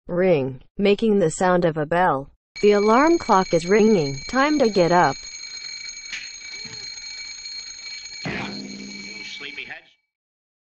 Ring, making the sound of a bell. The alarm clock is ringing. Time to get up. You sleepyheads.